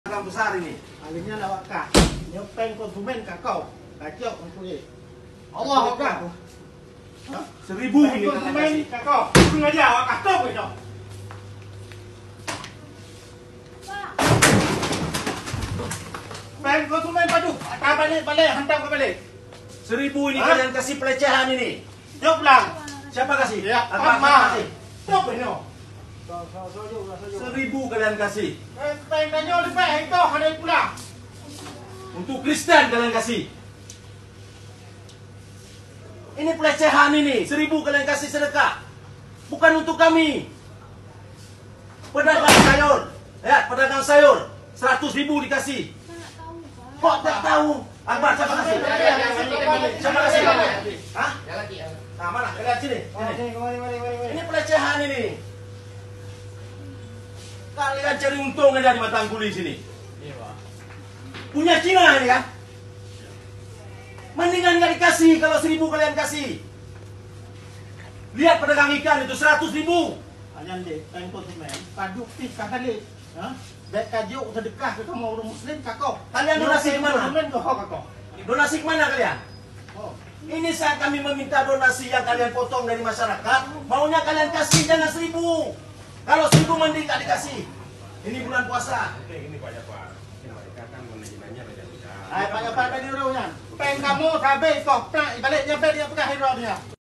Agak besar ini. Alihnya lawak kak. Nyopeng konsumen kakao. Kacau konsumen. Allah Akbar. 1000 ini konsumen kakao. Kurang aja awak kacau itu. Peng konsumen padu. Balik hantam ke balik. 1000 ini kalian kasih pelecehan ini. Jom pulang. Siapa kasih? Ya, Abang Mama. kasih. Jom ini. 1000 kalian kasih. Peng tanya lebih itu ada pulang. Untuk Kristen kalian kasih. Ini pelecehan ini. 1000 kalian kasih sedekah. Bukan untuk kami. Pedagang sayur. Ya, pedagang sayur. 100.000 dikasih. Kok tak tahu? Akbar, siapa kasih? Siapa kasih? Hah? Nah, mana? Lihat sini. Ini pelecehan ini. Kalian cari untung aja di Batang Kuli sini. Punya Cina ini kan? Mendingan nggak dikasih kalau 1000 kalian kasih. Lihat pedagang ikan itu 100.000. Kalian deh, peng konsumen. Padu pis kata deh. Baik kajuk sedekah ke kamu orang Muslim kakao. Kalian donasi ke mana? Konsumen ke kakao. Donasi ke mana kalian? Ini saat kami meminta donasi yang kalian potong dari masyarakat. Maunya kalian kasih jangan 1000. Kalau 1000 mending nggak dikasih. Ini bulan puasa. Ini banyak Pak. Mereka kan manajemennya beda-beda. Ay, pakai di rumahnya. Peng kamu, tabe, kok, baliknya dia pegang hidronya.